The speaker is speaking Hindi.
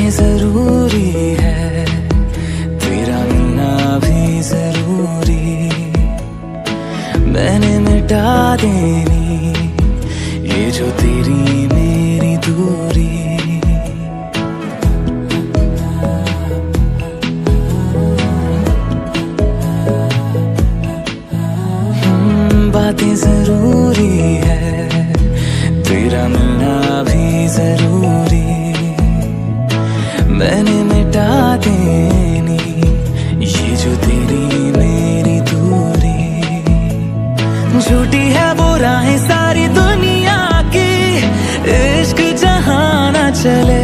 बातें जरूरी है, तेरा मिलना भी जरूरी। मैंने मिटा देनी ये जो तेरी मेरी दूरी। बातें जरूरी है, तेरा मिलना भी जरूरी। मैंने मिटा देनी ये जो तेरी मेरी दूरी। झूठी है वो राहें सारी दुनिया की, इश्क जहां ना चले